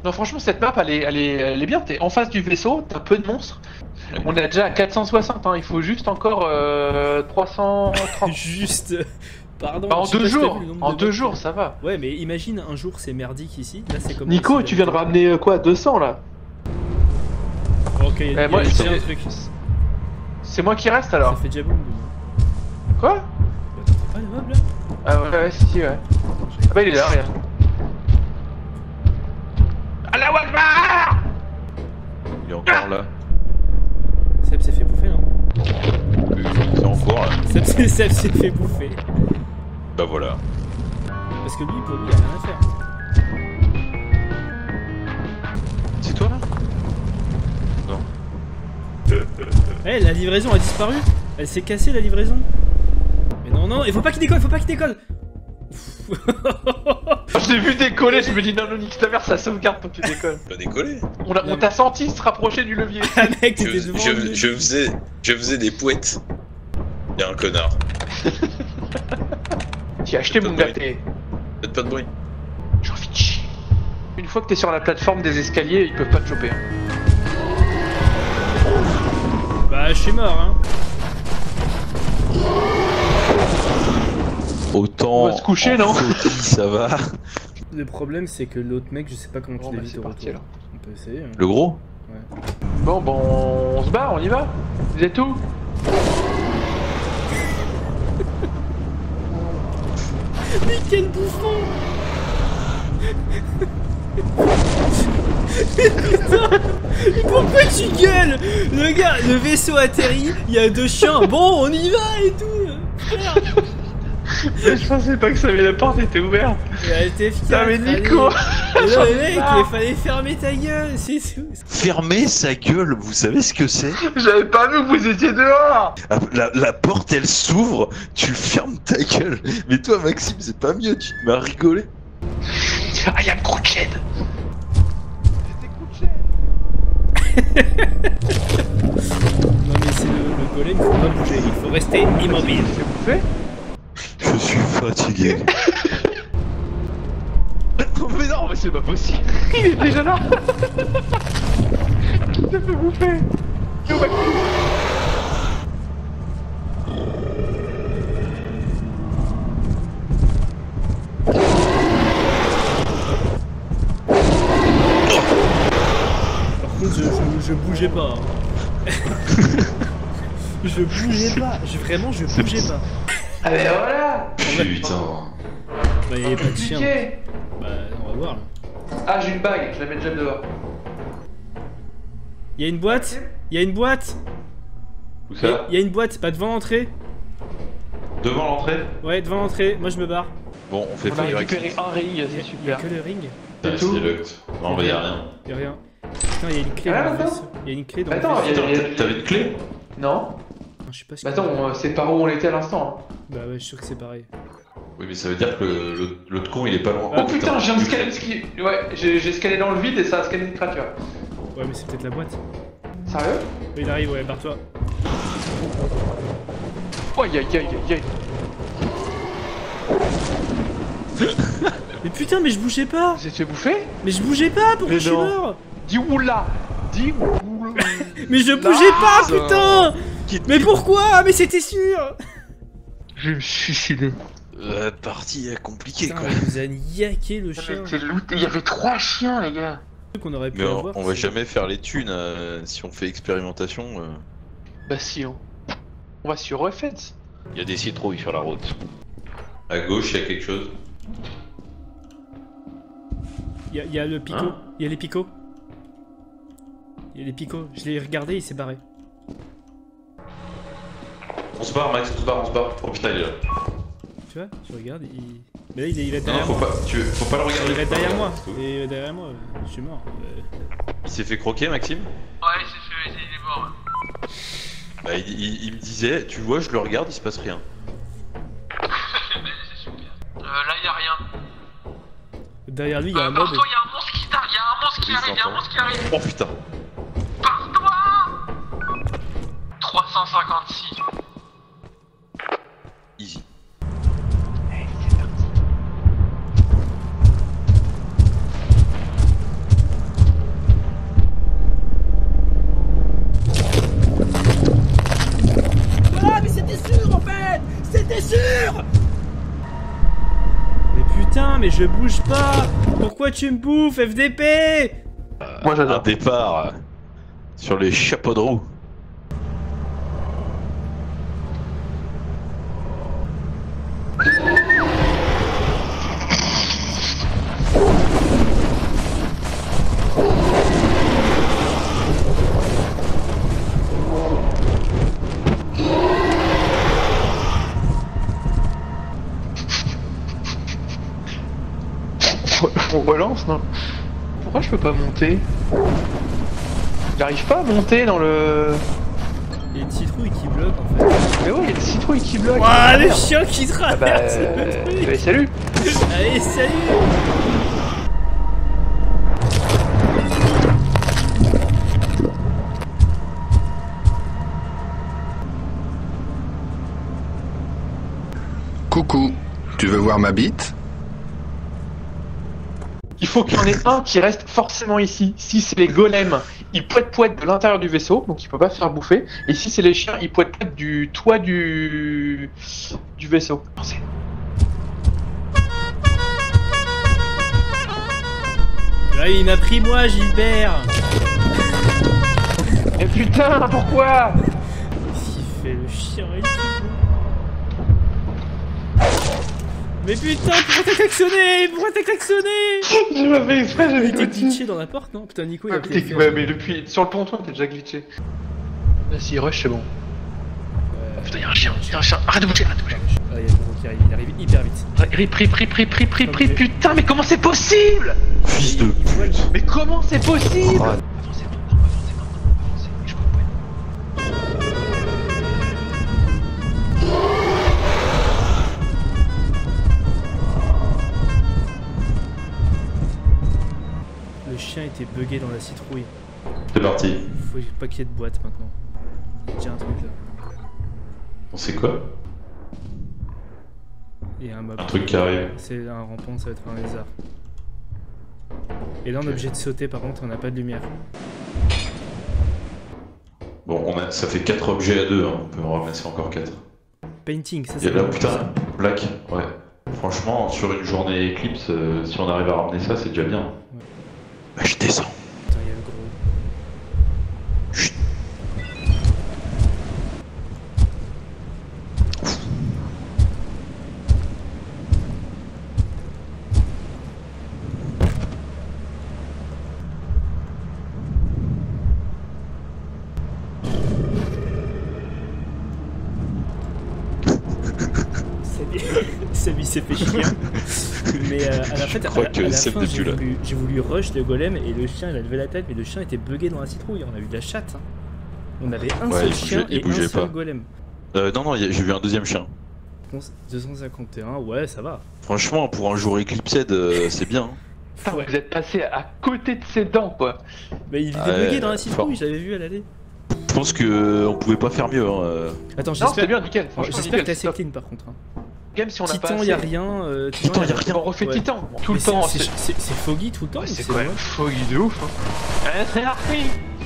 Non, franchement, cette map, elle est bien. T'es en face du vaisseau, t'as peu de monstres. On est déjà à 460, hein. Il faut juste encore 330. Juste. Pardon. Bah, en je sais 2 pas si t'as jours, vu le nombre en de 2 bugs. jours, ça va. Ouais, mais imagine un jour c'est merdique ici. Là, c'est comme. Nico, tu viens de ramener quoi, 200 là? Ok, il y a moi, déjà un truc. C'est moi qui reste Ça alors. fait déjà boum. Quoi? Ah, le meuble là. Ah ouais, si, ouais. Ah bah il est là, regarde. Allah Akbar! Il est encore là. Seb s'est fait bouffer, non? C'est encore là. Seb s'est fait bouffer. Bah voilà. Parce que lui, pour lui, il a rien à faire. C'est toi là? Non. Eh, la livraison a disparu. Elle s'est cassée, la livraison. Mais non, non, il faut pas qu'il décolle, faut pas qu'il décolle. Je t'ai vu décoller, je me dis non, non, nique ta mère, ça sauvegarde pour que tu décolles. Pas décoller. On t'a senti se rapprocher du levier. Ah, mec, t'étais devant lui. Je faisais des pouettes. Y'a un connard. J'ai acheté mon gâté. Faites pas de bruit. J'ai envie de chier. Une fois que t'es sur la plateforme des escaliers, ils peuvent pas te choper. Hein. Bah, je suis mort, hein. Autant. On va se coucher, non? Ça va. Le problème, c'est que l'autre mec, je sais pas comment tu Bon, bah, l'évites c'est au parti, retour. alors. On peut essayer. Hein. Le gros? Ouais. Bon, on se barre, on y va. Vous êtes où? Mais quel bouffon! Putain! Mais pourquoi tu gueules? Le gars, le vaisseau atterrit, il y a 2 chiens, bon on y va et tout! Frère. Mais je pensais pas que ça avait la porte était ouverte. Et elle était efficace. Putain, mais Nico! allez. Non, mais mec, il fallait fermer ta gueule, c'est tout. Fermez sa gueule, vous savez ce que c'est? J'avais pas vu que vous étiez dehors! La porte elle s'ouvre, tu fermes ta gueule. Mais toi Maxime, c'est pas mieux, tu te mets à rigoler. Ah, y'a le Crookshed! Non mais c'est le golem, il faut pas bouger, il faut rester immobile. C'est bouffé? Je suis fatigué. Mais non, mais c'est pas possible! Il est déjà là! Il s'est fait bouffer! Yo, Maxime. Par contre, je bougeais pas. Hein. Je bougeais pas, vraiment je bougeais pas. Ah mais voilà! Putain. Bah y'avait pas de chien. Compliqué. Bah on va voir là. Ah, j'ai une bague, je la mets déjà dehors. Y'a une boîte? Y'a une boîte? Où ça? Y'a une boîte, pas devant l'entrée? Devant l'entrée? Ouais, devant l'entrée, moi je me barre. Bon, on fait On a fire récupéré un ring, c'est Y'a super. que le ring? C'est tout. Non, mais y'a rien. Y'a rien. Putain, y'a une clé Ah, dans le attends. vaisseau. Y'a une clé dans le Attends, vaisseau. T'avais une clé? Non? Non, je sais pas ce Bah que. attends, c'est par où on était à l'instant. Hein. Bah ouais, je suis sûr que c'est pareil. Oui, mais ça veut dire que l'autre con il est pas loin. Oh putain, j'ai un scanner Ouais, j'ai scanné dans le vide et ça a scanné une créature. Ouais, mais c'est peut-être la boîte. Sérieux? Oui, il arrive, ouais, barre-toi. Oh, aïe aïe aïe aïe aïe. Mais putain, mais je bougeais pas! Vous êtes fait bouffer? Mais je bougeais pas, pourquoi Mais je suis non. mort? Dis oula! Dis oula! Mais je bougeais pas, putain! Mais pourquoi? Mais c'était sûr! Je vais me suicider. La partie est compliquée Putain, quoi. il nous a niaqué le chien. Il y avait 3 chiens, les gars! Qu'on aurait pu Mais avoir. on va c'est- jamais faire les thunes si on fait expérimentation. Bah si, hein. On va sur Refets. Il y a des citrouilles sur la route. À gauche, il y a quelque chose. Y a le picot. Hein? Y a les picots. Y a les picots. Je l'ai regardé, il s'est barré. On se barre, Max, on se barre, on se barre. Oh putain, il est là. Tu vois? Je regarde, il. Mais là, il est Non, derrière faut moi. pas, faut pas le regarder. Il est derrière moi. C'est tout. Il est derrière moi. Je suis mort. Il s'est fait croquer, Maxime? Ouais, il est mort. Bah, il me disait, tu vois, je le regarde, il se passe rien. C'est super. Là, y a rien. Derrière lui, il y a un mob. Barre-toi, y a un monstre qui t'arrive, y a un monstre qui Oui, arrive, y a un monstre qui arrive. Oh putain. Barre-toi! 356. Easy. Je bouge pas. Pourquoi tu me bouffes, FDP? Moi Un j'adore. départ sur les chapeaux de roue. On relance, non? Pourquoi je peux pas monter? J'arrive pas à monter dans le... Il y a une citrouille qui bloque en fait. Mais ouais, il y a une citrouille qui bloque. Ouah, le Merde. chien qui Ah bah, traverse le truc. allez, salut. Allez, salut. Coucou, tu veux voir ma bite? Il faut qu'il y en ait un qui reste forcément ici. Si c'est les golems, ils poètent de l'intérieur du vaisseau, donc il peut pas se faire bouffer. Et si c'est les chiens, ils poètent du toit du vaisseau. Pensez. Ah, il m'a pris moi, Gilbert. Mais putain, pourquoi? Qu'est-ce qu'il fait le chien et tout? Mais putain, pourquoi t'as klaxonné? Pourquoi t'as klaxonné? Je m'avais exprès, j'avais Il était glitché. glitché dans la porte, non? Putain, Nico, il a peut-être fait- Ouais, mais depuis, sur le ponton, t'es déjà glitché. Là, s'il rush, c'est bon. Putain, y'a un chien, arrête de bouger, arrête de bouger. Ah, il y a le gros qui arrive, il arrive hyper vite. Pris, putain, mais comment c'est possible? Fils de Il voit le- pute. Mais comment c'est possible? Oh. Avancez maintenant, avancez. Je peux pas. Le chien était bugué dans la citrouille. C'est parti. Faut pas qu'il y ait de boîte maintenant. J'ai un truc là. On sait quoi? Et un mob. Un truc qui arrive. C'est un rampant, ça va être un lézard. Et là on est obligé de sauter par contre, on n'a pas de lumière. Bon, ça fait 4 objets à 2, hein. On peut en ramasser encore 4. Painting, ça Il y a c'est là, bon. putain, Black, ouais. Franchement, sur une journée éclipse, si on arrive à ramener ça, c'est déjà bien. Bah, je descends. Putain, il y a le gros. Chut. Samy s'est fait chier. Mais à la fin, crois que Seb n'est plus là. j'ai voulu rush le golem et le chien il a levé la tête, mais le chien était bugué dans la citrouille. On a eu de la chatte. Hein. On avait un Ouais, seul il chien bougeait- il et un bougeait seul pas. golem. Non, j'ai vu un deuxième chien. 251, ouais, ça va. Franchement, pour un jour éclipsé, c'est bien. Hein. Putain, vous êtes passé à côté de ses dents, quoi. Mais il était Ouais, bugué dans la citrouille, fort. j'avais vu à l'aller. Je pense que on pouvait pas faire mieux. Hein. Attends, Non, c'est j'espère bien, nickel. Franchement, j'espère nickel. que t'es assez Stop. clean par contre. Hein. Game, si on a pas Titan, assez... y a rien. Titan, y a rien. On refait Ouais. Titan, tout Mais le temps. c'est foggy tout le temps. Ouais, ou c'est quand même moi foggy de ouf. Hein. C'est parti.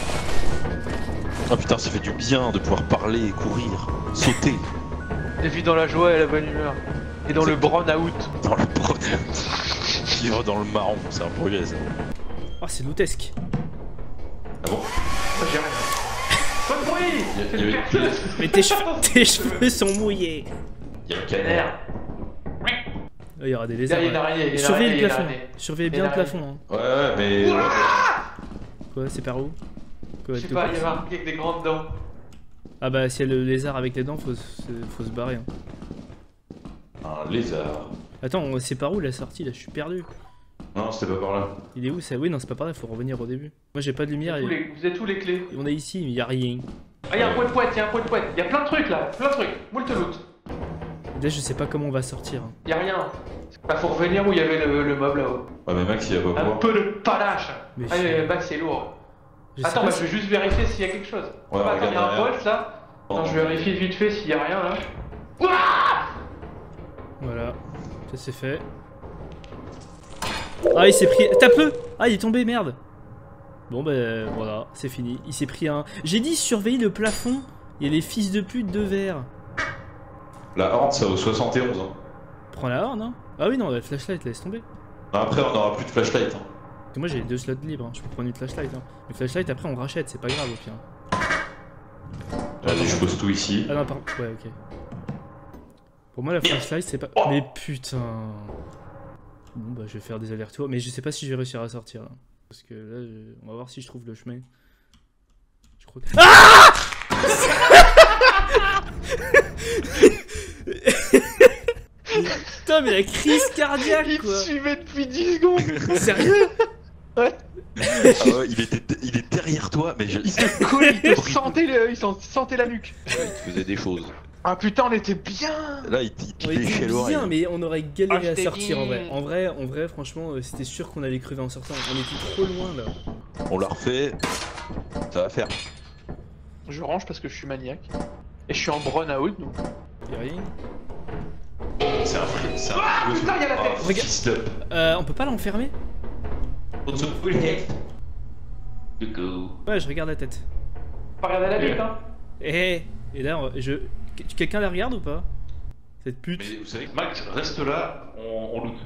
Ah putain, ça fait du bien de pouvoir parler, courir, sauter Des vies dans la joie et la bonne humeur. Et dans le burn-out. dans le bordel. Vivre dans le marron, c'est un progrès ça. Oh, c'est loutesque. Ah bon? Ça, j'ai rien. Pas de bruit. C'est y une avait- personne. Mais tes cheveux sont mouillés. Y'a un canard. Oh, il y aura des lézards. Il y a une araignée, il y a une Surveillez araignée, le il y a une plafond. araignée. Surveillez Il y a bien le une plafond. Hein. Ouais, mais. Quoi, c'est par où? Quoi, Je sais de pas, quoi il y avait un avec des grandes dents. Ah bah, s'il y a le lézard avec les dents, faut se barrer. Hein. Un lézard. Attends, c'est par où la sortie là? Je suis perdu. Non, c'était pas par là. Il est où ça? Oui, non, c'est pas par là, faut revenir au début. Moi j'ai pas de lumière et Vous êtes tous les clés. on est ici, mais y a rien. Ah, il y a un pot de poète, il y a un pot de poète. Il y a plein de trucs là, plein de trucs. Moult loot. Là, je sais pas comment on va sortir. Hein. Il y a rien. Bah, faut revenir où il y avait le mob là-haut. Ouais, mais Max, il va pas Un pouvoir. peu de panache. Mais Ah, je- bah, c'est lourd. Je sais Attends, pas bah, si- je vais juste vérifier s'il y a quelque chose. Ouais, Attends, il y a un regarde bolt là. Oh. Attends, je vérifie vite fait s'il y a rien là. Voilà, ça c'est fait. Ah, il s'est pris. Tape-le! Ah, il est tombé, merde! Bon, ben voilà, c'est fini. Il s'est pris un. J'ai dit surveiller le plafond. Il y a les fils de pute de verre. La horde, ça vaut 71 ans. Prends la horne, hein? Ah oui, non, la flashlight, laisse tomber. Après, on aura plus de flashlight. Hein. Parce que moi j'ai 2 slots libres, hein. Je peux prendre une flashlight. Hein. Mais flashlight après on rachète, c'est pas grave au pire. Vas-y, je pose tout ici. Ah non, pardon. Ouais, ok. Pour moi la flashlight c'est pas. Oh. Mais putain. Bon bah je vais faire des allers-retours, mais je sais pas si je vais réussir à sortir là. Parce que là, on va voir si je trouve le chemin. Je crois que... Ah Putain mais la crise cardiaque Il me quoi. suivait depuis 10 secondes. Sérieux? Ouais. Ah ouais, il est derrière toi, mais Il se colle, il te sentait la nuque. il te faisait des choses. Ah putain, on était bien. Là, il te On était léchait l'oreille. bien, mais on aurait galéré Ah, à je t'ai sortir dit. en vrai. En vrai, franchement, c'était sûr qu'on allait crever en sortant. On était trop loin là. On l'a refait. Ça va faire. Je range parce que je suis maniaque. Et je suis en burn-out donc. Y'a rien. C'est un free. C'est un Ah, putain, il y a la tête. Oh, fist up. On peut pas l'enfermer? On se fout le head. Go. Ouais, je regarde la tête. Pas regarder la bite, hein. Et là, quelqu'un la regarde ou pas? Cette pute. Mais vous savez que Max, reste là, on loot.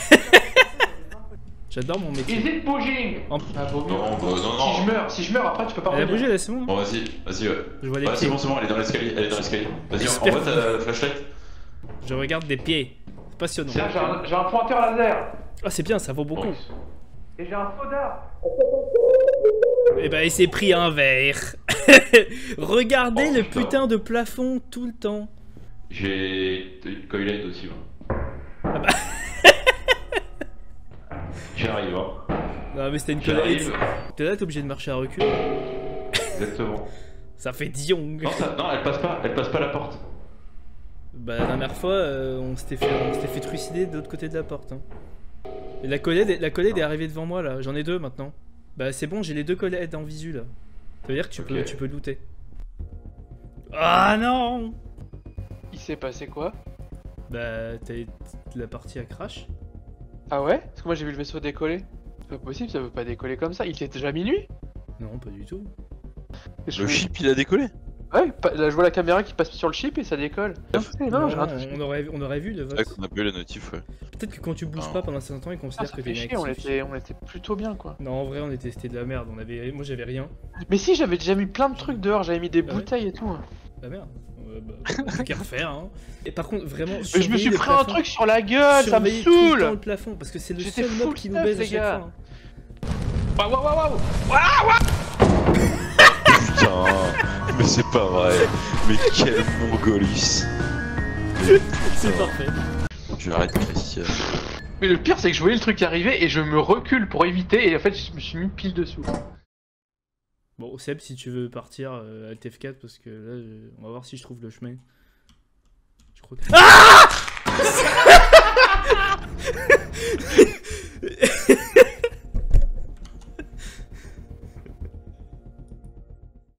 J'adore mon métier. Is it bouging? En- Ah, vaut mieux. Non. Si je meurs après tu peux pas Elle a revenir. bougé là, c'est bon. Bon, vas-y, ouais. Je vois les Ouais, pieds. c'est bon, elle est dans l'escalier, Vas-y, J'espère. envoie ta flashlight. Je regarde des pieds. C'est passionnant. Tiens, j'ai un pointeur laser. Ah, c'est bien, ça vaut beaucoup. Bon. Et j'ai un soda. Et bah, il s'est pris un verre. Regardez Oh, le putain. putain de plafond tout le temps. J'ai une coilette aussi, moi. Ah bah. J'arrive, hein. Non, mais c'était une J'arrive. connerie. T'es là, t'es obligé de marcher à recul. Exactement. Ça fait Dion. Non, elle passe pas la porte. Bah, la dernière fois, on s'était fait trucider de l'autre côté de la porte. Hein. Et la collède est arrivée devant moi là. J'en ai 2 maintenant. Bah, c'est bon, j'ai les 2 collèdes en visu là. Ça veut dire que Ok. tu peux looter. Ah non! Il s'est passé quoi? Bah, la partie à crash. Ah ouais? Parce que moi j'ai vu le vaisseau décoller. C'est pas possible, ça veut pas décoller comme ça. Il était déjà minuit? Non, pas du tout. Je Le me- chip il a décollé. Ouais, là je vois la caméra qui passe sur le chip et ça décolle. Non, j'ai raté. on aurait vu le C'est vrai vote. qu'on a pas eu la notif, ouais. Peut-être que quand tu bouges Ah. pas pendant un certain temps, ils Ah, considèrent ça que fait t'es chier, inactif. on était plutôt bien quoi. Non, en vrai, c'était de la merde. Moi, j'avais rien. Mais si, j'avais déjà mis plein de trucs dehors, j'avais mis des Ah ouais bouteilles et tout. La merde. Bah, qu'à refaire, hein. Et par contre, vraiment. Mais je me surveillez suis le pris un plafond. truin sur la gueule, ça me Surveillez tout le temps saoule. le plafond parce que c'est le J'étais seul mob full qui nous stuff, baise à les chaque gars. fois. Waouh, waouh, waouh. Putain, mais c'est pas vrai. Mais quel mongolis. C'est parfait. Je vais arrêter Christian. Mais le pire, c'est que je voyais le truc arriver et je me recule pour éviter et en fait, je me suis mis pile dessous. Bon, Seb, si tu veux partir à TF4 parce que là, on va voir si je trouve le chemin. Je crois que. Ah